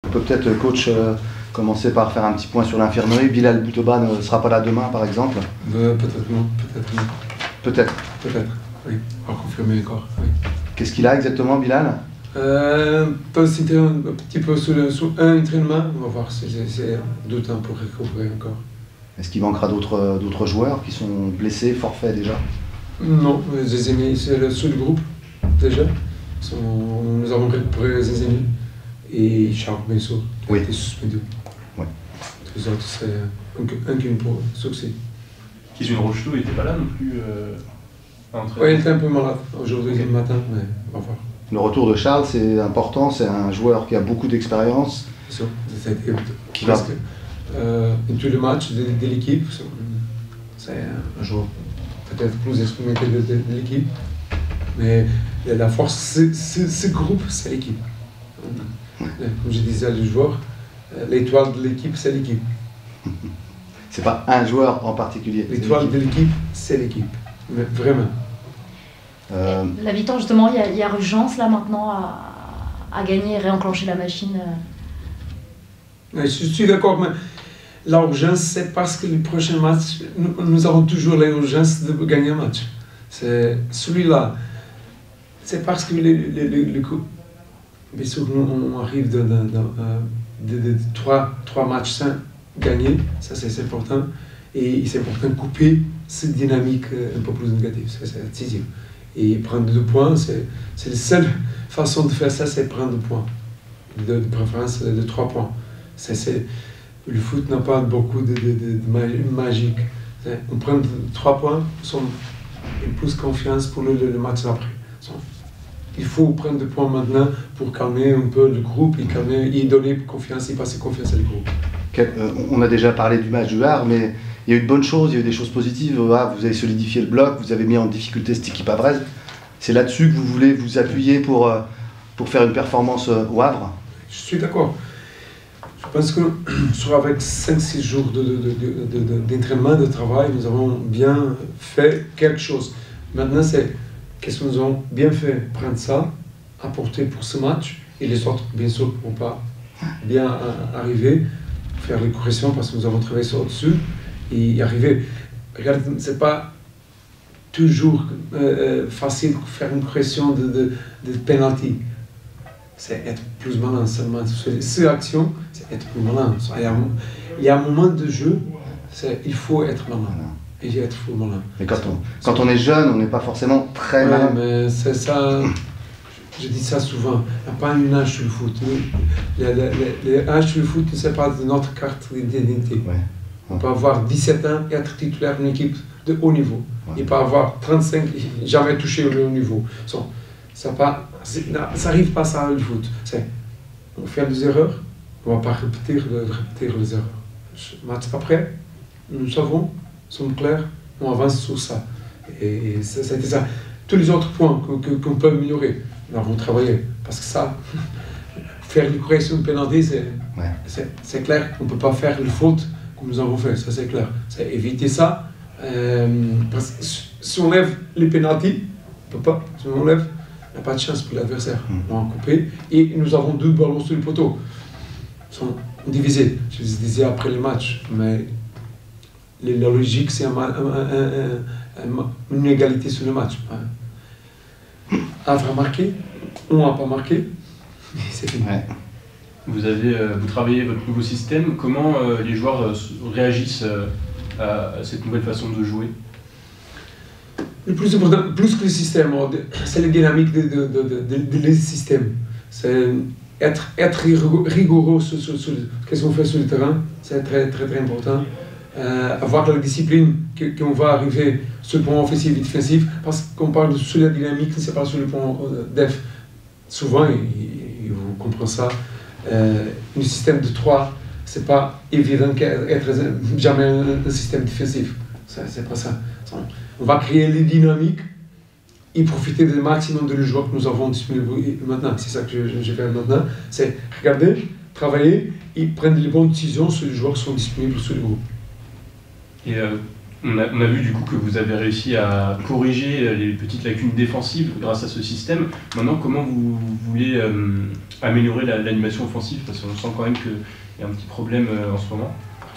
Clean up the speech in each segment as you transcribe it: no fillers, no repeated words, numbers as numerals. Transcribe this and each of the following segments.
On peut peut-être, coach, commencer par faire un petit point sur l'infirmerie. Bilal Bouteba ne sera pas là demain, par exemple? Peut-être non, peut-être non. Peut-être. Peut-être, oui. À confirmer encore, oui. Qu'est-ce qu'il a exactement, Bilal? Peut s'étais un petit peu sous un entraînement. On va voir si c'est du temps pour récupérer encore. Est-ce qu'il manquera d'autres joueurs qui sont blessés, forfaits déjà? Non, Zezemi, c'est le seul groupe déjà. Nous avons récupéré Zezemi et Charles Benso qui a été suspendu. Oui. Les autres, c'est un qui pour succès. Kisun Rocheteau, il n'était pas là non plus Oui, il était un peu malade aujourd'hui le matin, mais on va voir. Le retour de Charles, c'est important, c'est un joueur qui a beaucoup d'expérience. C'est sûr, c'est presque tous les matchs de l'équipe. C'est un joueur peut-être plus expérimenté de l'équipe, mais la force, ce groupe, c'est l'équipe. Comme je disais à les joueurs, l'étoile de l'équipe, c'est l'équipe. C'est pas un joueur en particulier. L'étoile de l'équipe, c'est l'équipe. Vraiment. La victoire, justement, il y a urgence là maintenant à gagner et réenclencher la machine. Je suis d'accord, mais l'urgence, c'est parce que les prochains matchs, nous avons toujours l'urgence de gagner un match. C'est celui-là. C'est parce que bien sûr, on arrive de trois matchs sans gagner, ça c'est important. Et c'est important de couper cette dynamique un peu plus négative, c'est décisif. Et prendre 2 points, c'est la seule façon de faire ça, c'est prendre 2 points. De préférence de 3 points. Le foot n'a pas beaucoup de magique. On prend 3 points, on a plus confiance pour le match d'après. Il faut prendre 2 points maintenant pour calmer un peu le groupe et donner confiance et passer confiance au groupe. On a déjà parlé du match du Havre, mais il y a eu de bonnes choses, il y a eu des choses positives. Vous avez solidifié le bloc, vous avez mis en difficulté cette équipe havraise. C'est là-dessus que vous voulez vous appuyer pour faire une performance au Havre? Je suis d'accord. Je pense que avec 5-6 jours d'entraînement, de travail, nous avons bien fait quelque chose. Maintenant, c'est qu'est-ce que nous avons bien fait, prendre ça, apporter pour ce match, et les autres, bien sûr, ne pourront pas bien arriver, faire les corrections parce que nous avons travaillé sur dessus et y arriver. Regarde, ce n'est pas toujours facile de faire une correction de penalty. C'est être plus malin seulement. Cette action, c'est être plus malin. Il y a un moment de jeu, il faut être malin. Et être plus malin. Mais quand on est jeune, on n'est pas forcément très malin. Mais c'est ça, je dis ça souvent, il n'y a pas une âge sur le foot. L'âge sur le foot, ce n'est pas notre carte d'identité. Ouais. On peut avoir 17 ans et être titulaire d'une équipe de haut niveau. Ouais. Et pas avoir 35 et jamais touché au haut niveau. Ça n'arrive pas ça le foot. On fait des erreurs, on ne va pas répéter les erreurs. Match après, nous savons, sommes clairs, on avance sur ça. Et c'était ça. Tous les autres points qu'on peut améliorer, nous avons travaillé. Parce que ça, faire une correction de pénalité, c'est clair qu'on ne peut pas faire une faute comme nous avons fait, ça c'est clair. C'est éviter ça. Parce que si on lève les pénaltys, on ne peut pas. Si on lève, il n'y a pas de chance pour l'adversaire. On va couper. Et nous avons 2 ballons sur le poteau. Ils sont divisés. Je les disais après le match. Mais la logique, c'est une égalité sur le match. Havre a marqué, on n'a pas marqué, c'est fini. Ouais. Vous travaillez votre nouveau système. Comment les joueurs réagissent à cette nouvelle façon de jouer? Le plus important, plus que le système, c'est la dynamique de système. C'est être rigoureux sur ce qu'on fait sur le terrain, c'est très, très, très important. Avoir la discipline qu'on va arriver sur le point offensif et défensif, parce qu'on parle sur la dynamique, c'est pas sur le point def. Souvent, et vous comprenez ça, un système de 3, c'est pas évident qu'être jamais un système défensif. C'est pas ça. On va créer les dynamiques et profiter du maximum de les joueurs que nous avons disponibles maintenant. C'est ça que je fais maintenant. C'est regarder, travailler et prendre les bonnes décisions sur les joueurs qui sont disponibles sur le groupe. Et On a vu du coup que vous avez réussi à corriger les petites lacunes défensives grâce à ce système. Maintenant, comment vous voulez améliorer l'animation offensive? Parce qu'on sent quand même qu'il y a un petit problème en ce moment.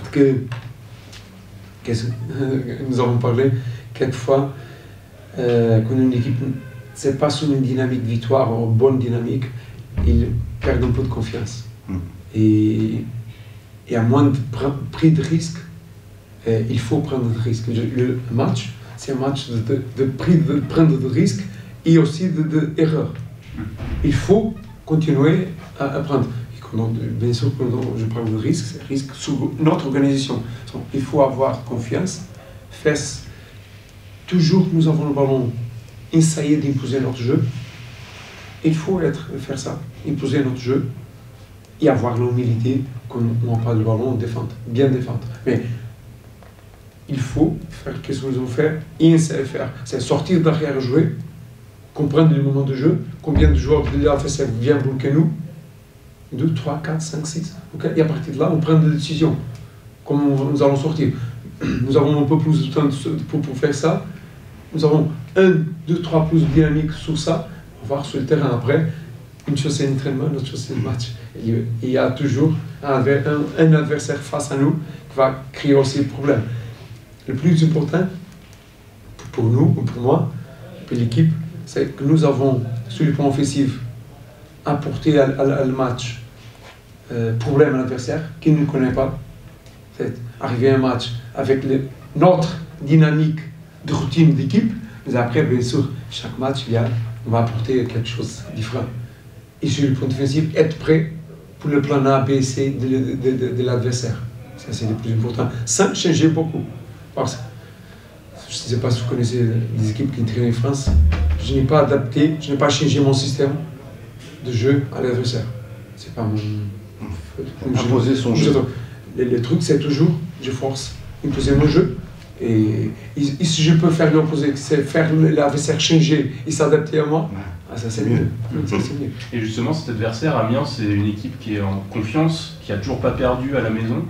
Nous avons parlé quelquefois quand une équipe n'est pas sur une dynamique victoire ou une bonne dynamique, ils perdent un peu de confiance. Et à moins de pris de risque, il faut prendre des risques. Le match, c'est un match de prendre des risques et aussi d'erreurs. Il faut continuer à prendre. Bien sûr, quand je prends des risques, c'est un risque sur notre organisation. Il faut avoir confiance. Toujours, nous avons le ballon, essayer d'imposer notre jeu. Il faut faire ça, imposer notre jeu et avoir l'humilité quand on n'a pas le ballon, bien défendre. Mais il faut faire ce que nous avons fait et essayer de faire. C'est sortir derrière jouer, comprendre le moment de jeu, combien de joueurs de l'adversaire viennent bloquer nous. 2, 3, 4, 5, 6. Okay? Et à partir de là, on prend des décisions. Comment nous allons sortir. Nous avons un peu plus de temps pour faire ça. Nous avons 1, 2, 3 plus dynamique sur ça. On va voir sur le terrain après. Une chose c'est l'entraînement, l'autre chose c'est le match. Il y a toujours un adversaire face à nous qui va créer aussi le problème. Le plus important pour nous, ou pour moi, pour l'équipe, c'est que nous avons, sur le plan offensif, apporté à le match problème à l'adversaire qui ne connaît pas. C'est arriver à un match avec notre dynamique de routine d'équipe, mais après, bien sûr, chaque match, on va apporter quelque chose de différent. Et sur le plan offensif, être prêt pour le plan A, B, C de l'adversaire. Ça, c'est le plus important. Sans changer beaucoup. Parce que, je ne sais pas si vous connaissez les équipes qui entraînent en France, je n'ai pas adapté, je n'ai pas changé mon système de jeu à l'adversaire. C'est pas mon... Imposer son jeu. Le truc, c'est toujours, je force, imposer mon jeu. Et si je peux faire l'opposé, c'est faire l'adversaire changer et s'adapter à moi, ça c'est mieux. Et justement, cet adversaire, Amiens, c'est une équipe qui est en confiance, qui n'a toujours pas perdu à la maison.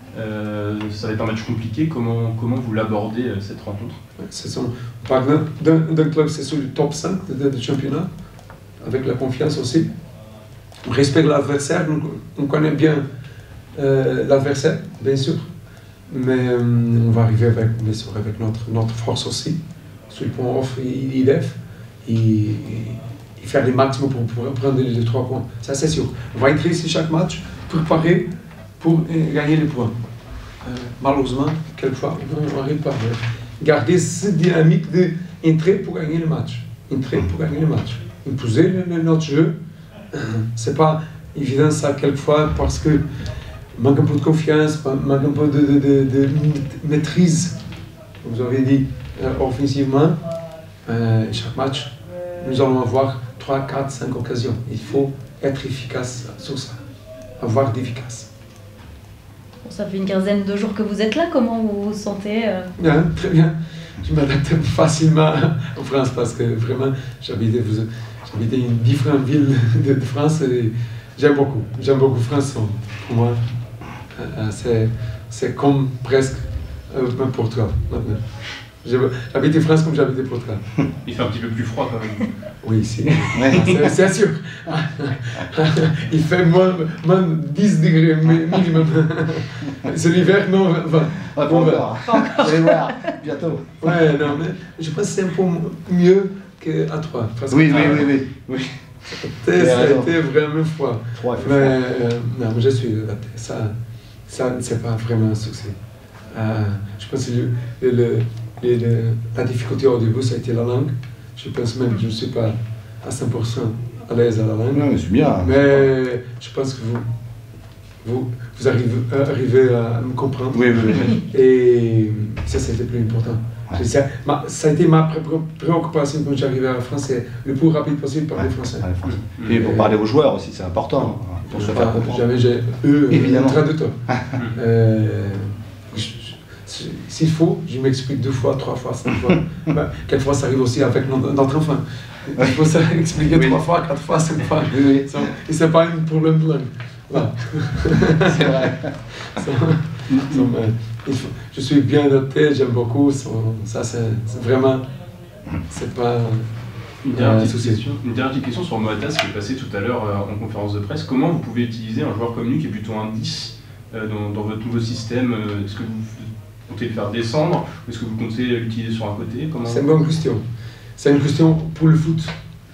Ça va être un match compliqué. Comment vous l'abordez, cette rencontre? On parle d'un club, c'est sur le top 5 du championnat, avec la confiance aussi. On respecte l'adversaire, on connaît bien l'adversaire, bien sûr. Mais on va arriver avec notre force aussi, sur le point off et def, et faire le maximum pour prendre les 3 points. Ça, c'est sûr. On va être ici chaque match, préparer pour gagner les points. Malheureusement, quelquefois, on n'arrive pas à garder cette dynamique d'entrer pour gagner le match. Entrer pour gagner le match. Imposer notre jeu, c'est pas évident ça quelquefois parce que manque un peu de confiance, manque un peu de maîtrise, vous avez dit, offensivement. Chaque match, nous allons avoir 3, 4, 5 occasions. Il faut être efficace sur ça, avoir d'efficace. Ça fait une quinzaine de jours que vous êtes là, comment vous vous sentez Bien, très bien. Je m'adapte facilement en France parce que vraiment, j'habitais une différente ville de France et j'aime beaucoup France. Pour moi, c'est comme presque Portugal maintenant. J'habite en France comme j'habite au Portugal. Il fait un petit peu plus froid quand même. Oui, c'est sûr. Il fait moins 10 degrés minimum. C'est l'hiver, non, 20. Pas encore. Vous allez voir, bientôt. Ouais, non, mais je pense que c'est un peu mieux qu'à 3. Oui. C'était vraiment froid. Mais non, je suis adapté. Ça c'est pas vraiment un succès. Je pense que la difficulté au début, ça a été la langue. Je pense même que je ne suis pas à 100% à l'aise à la langue. Non, mais c'est bien. Mais je pense que vous arrivez à me comprendre. Oui. Et ça, c'était le plus important. Ouais. Ça a été ma préoccupation quand j'arrivais à la France, c'est le plus rapide possible parler français. Et pour parler aux joueurs aussi, c'est important. Pour se faire comprendre. J'ai un traducteur. S'il faut, je m'explique 2 fois, 3 fois, 5 fois. Quelquefois, ça arrive aussi avec notre enfant. Il faut s'expliquer 3 fois, 4 fois, 5 fois. Oui. Et c'est pas un problème de langue. Voilà. C'est vrai. Je suis bien noté, j'aime beaucoup. Ça, c'est vraiment. C'est pas. Une dernière petite question sur Moatas qui est passé tout à l'heure en conférence de presse. Comment vous pouvez utiliser un joueur comme lui qui est plutôt un 10 dans votre nouveau système? Est-ce que vous comptez le faire descendre ou est-ce que vous comptez l'utiliser sur un côté? C'est une bonne question. C'est une question pour le foot,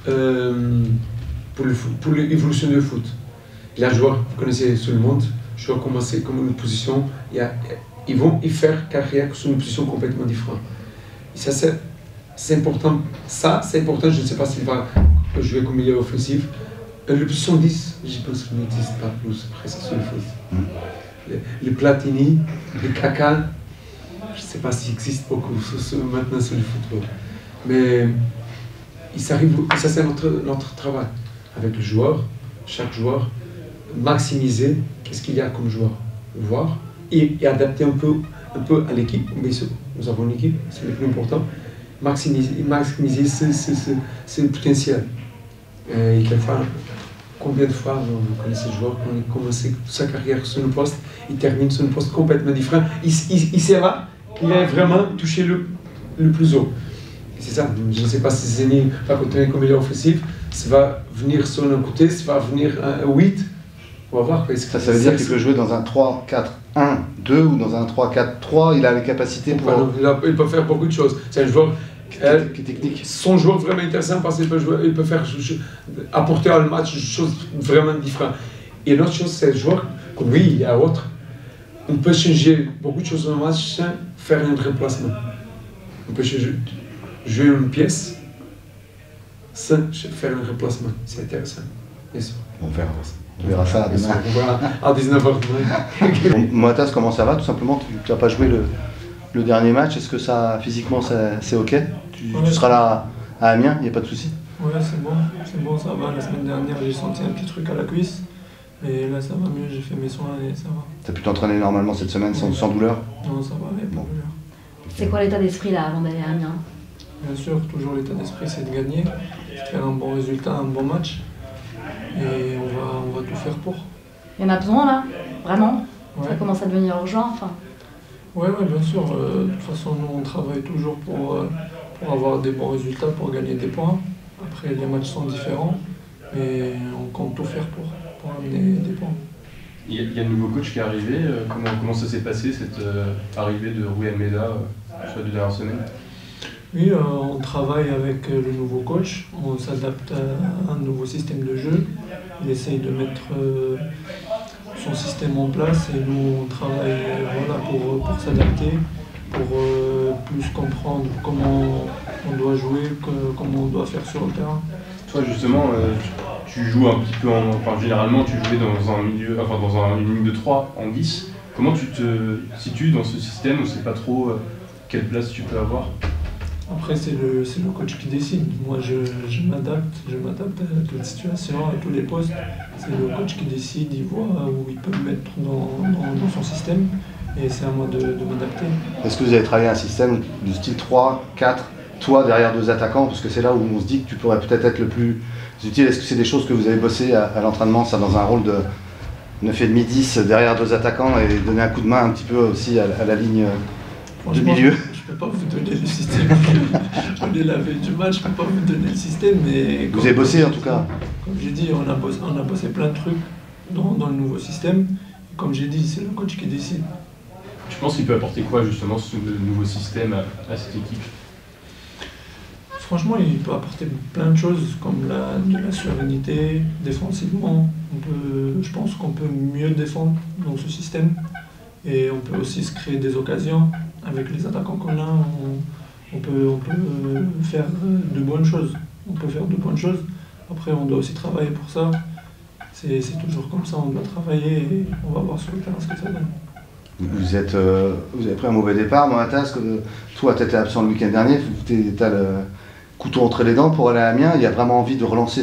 pour l'évolution du foot. Il y a un joueur, vous connaissez tout le monde, je dois commencer comme une position, ils vont y faire carrière sur une position complètement différente. Et ça, c'est important. Ça, c'est important, je ne sais pas s'il va jouer comme milieu offensif. Le position 10, je pense qu'il n'existe pas plus presque sur le foot. Le Platini, le Kaka, je ne sais pas s'il existe beaucoup maintenant sur le football. Mais ça c'est notre travail avec le joueur, chaque joueur, maximiser qu'est-ce qu'il y a comme joueur, voir et adapter un peu à l'équipe. Mais nous avons une équipe, c'est le plus important. Maximiser ce potentiel. Et quelquefois, combien de fois vous connaissez ce joueur qui a commencé sa carrière sur un poste, il termine sur un poste complètement différent. Il saura qu'il a vraiment touché le plus haut. C'est ça, je ne sais pas si Zeni va continuer comme milieu offensif, ça va venir sur un côté, ça va venir un 8. On va voir. Ça veut dire qu'il peut jouer dans un 3-4-1-2 ou dans un 3-4-3, il a les capacités pour... Il peut faire beaucoup de choses. C'est un joueur qui est technique. Son joueur vraiment intéressant parce qu'il peut faire apporter à le match des choses vraiment différentes. Et l'autre chose, c'est un joueur, comme lui, il y a autre. On peut changer beaucoup de choses dans le match sans faire un remplacement. On peut jouer une pièce sans faire un remplacement. C'est intéressant. On verra ça demain. On verra à 19h demain. Moatas, comment ça va? Tout simplement, tu n'as pas joué le dernier match. Est-ce que ça, physiquement, c'est OK? Tu seras là à Amiens, il n'y a pas de souci? Ouais, c'est bon, ça va. La semaine dernière, j'ai senti un petit truc à la cuisse. Et là, ça va mieux, j'ai fait mes soins et ça va. Tu as pu t'entraîner normalement cette semaine sans douleur? Non, ça va, il n'y a pas de douleur. C'est quoi l'état d'esprit là avant d'aller à Amiens? Bien sûr, toujours l'état d'esprit, c'est de gagner, de faire un bon résultat, un bon match. Et on va tout faire pour. Il y en a besoin là? Vraiment? Ouais. Ça commence à devenir urgent, enfin. Ouais, bien sûr. De toute façon, nous, on travaille toujours pour avoir des bons résultats, pour gagner des points. Après, les matchs sont différents, mais on compte tout faire pour amener des points. Il y a un nouveau coach qui est arrivé. Comment ça s'est passé, cette arrivée de Rui Almeida sur les 2 dernières semaines? Oui, on travaille avec le nouveau coach, on s'adapte à un nouveau système de jeu, il essaye de mettre son système en place et nous on travaille pour s'adapter, pour plus comprendre comment on doit jouer, comment on doit faire sur le terrain. Toi justement, tu joues un petit peu généralement tu jouais dans un milieu, dans une ligne de 3 en 10. Comment tu te situes dans ce système? On ne sait pas trop quelle place tu peux avoir. Après, c'est le coach qui décide. Moi, je m'adapte à toute situation, à tous les postes. C'est le coach qui décide, il voit où il peut me mettre dans son système. Et c'est à moi de m'adapter. Est-ce que vous avez travaillé un système du style 3, 4, toi derrière 2 attaquants? Parce que c'est là où on se dit que tu pourrais peut-être être le plus utile. Est-ce que c'est des choses que vous avez bossé à l'entraînement, ça, dans un rôle de 9,5-10 derrière 2 attaquants et donner un coup de main un petit peu aussi à la ligne de milieu? Je ne peux pas vous donner le système. On est la veille du match, je ne peux pas vous donner le système. Mais vous avez bossé en tout cas? Comme j'ai dit, on a bossé plein de trucs dans le nouveau système. Et comme j'ai dit, c'est le coach qui décide. Tu penses qu'il peut apporter quoi justement ce nouveau système à cette équipe? Franchement, il peut apporter plein de choses comme de la sérénité, défensivement. Je pense qu'on peut mieux défendre dans ce système. Et on peut aussi se créer des occasions. Avec les attaquants qu'on a, on peut faire de bonnes choses. On peut faire de bonnes choses. Après, on doit aussi travailler pour ça. C'est toujours comme ça, on doit travailler et on va voir sur le terrain ce que ça donne. Vous avez pris un mauvais départ, Moatas. Toi, tu étais absent le week-end dernier. Tu as le couteau entre les dents pour aller à Amiens. Il y a vraiment envie de relancer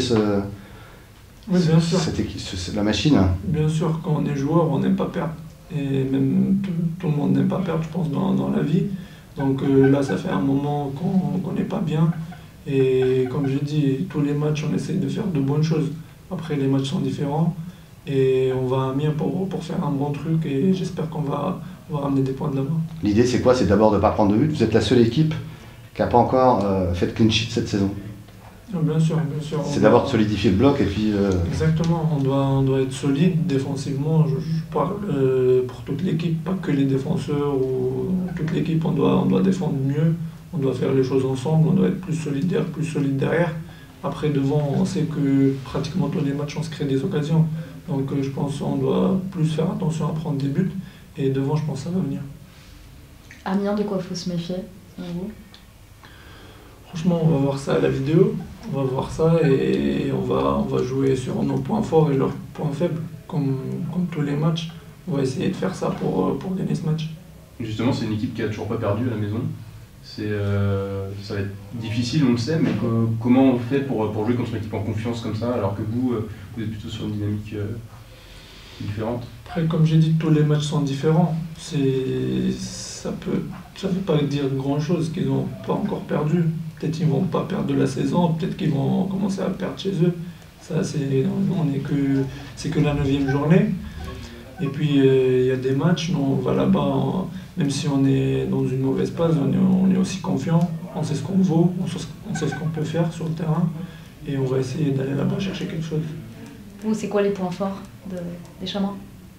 oui, bien sûr. La machine. Bien sûr, quand on est joueur, on n'aime pas perdre. Et même tout le monde n'aime pas perdre, je pense, dans la vie. Donc là, ça fait un moment qu'on n'est pas bien. Et comme je dis, tous les matchs, on essaye de faire de bonnes choses. Après, les matchs sont différents. Et on va à Amiens pour faire un bon truc et j'espère qu'on va ramener des points de là-bas. L'idée, c'est quoi? C'est d'abord de ne pas prendre de but. Vous êtes la seule équipe qui n'a pas encore fait de clean sheet cette saison. Bien sûr. C'est d'abord de solidifier le bloc et puis... Exactement, on doit être solide défensivement. Je parle pour toute l'équipe, pas que les défenseurs ou toute l'équipe. On doit défendre mieux, on doit faire les choses ensemble, on doit être plus solidaire, plus solide derrière. Après, devant, on sait que pratiquement tous les matchs, on se crée des occasions. Donc je pense qu'on doit plus faire attention à prendre des buts. Et devant, je pense que ça va venir. Amiens, de quoi faut se méfier, selon vous? Franchement, on va voir ça à la vidéo, on va voir ça et on va jouer sur nos points forts et leurs points faibles, comme tous les matchs. On va essayer de faire ça pour gagner ce match. Justement, c'est une équipe qui a toujours pas perdu à la maison. Ça va être difficile, on le sait, mais comment on fait pour jouer contre une équipe en confiance comme ça, alors que vous êtes plutôt sur une dynamique différente? Après, comme j'ai dit, tous les matchs sont différents. Ça veut pas dire grand-chose qu'ils n'ont pas encore perdu. Peut-être qu'ils ne vont pas perdre de la saison, peut-être qu'ils vont commencer à perdre chez eux. Ça, c'est que la 9e journée. Et puis, il y a des matchs, nous, on va là-bas, même si on est dans une mauvaise passe, on est aussi confiant, on sait ce qu'on vaut, on sait ce qu'on peut faire sur le terrain, et on va essayer d'aller là-bas chercher quelque chose. Vous, c'est quoi les points forts des Chamois?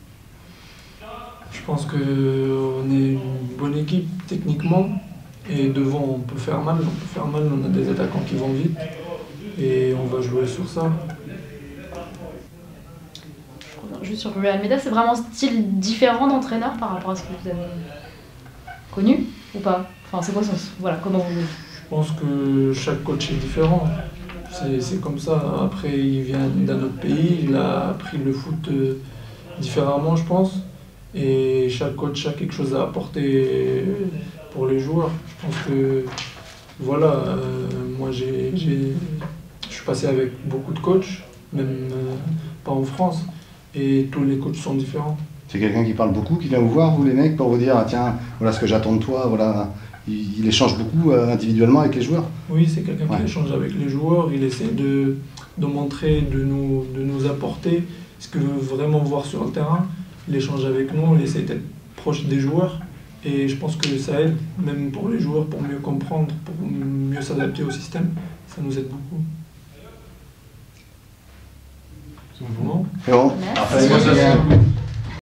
Je pense qu'on est une bonne équipe techniquement, et devant on peut faire mal, on a des attaquants qui vont vite, et on va jouer sur ça. Juste sur Rui Almeida, c'est vraiment un style différent d'entraîneur par rapport à ce que vous avez connu ou pas? Enfin, c'est quoi son... Voilà, comment vous... Je pense que chaque coach est différent. C'est comme ça. Après, il vient d'un autre pays, il a appris le foot différemment, je pense. Et chaque coach a quelque chose à apporter pour les joueurs. Je pense que, voilà, moi je suis passé avec beaucoup de coachs, même pas en France. Et tous les coachs sont différents. C'est quelqu'un qui parle beaucoup, qui vient vous voir, vous les mecs, pour vous dire, ah, tiens, voilà ce que j'attends de toi, voilà. Il échange beaucoup individuellement avec les joueurs? Oui, c'est quelqu'un qui échange avec les joueurs, il essaie de montrer, de nous apporter ce qu'il veut vraiment voir sur le terrain. Il échange avec nous, il essaie d'être proche des joueurs. Et je pense que ça aide, même pour les joueurs, pour mieux comprendre, pour mieux s'adapter au système. Ça nous aide beaucoup. C'est bon. C'est bon. Merci. Merci.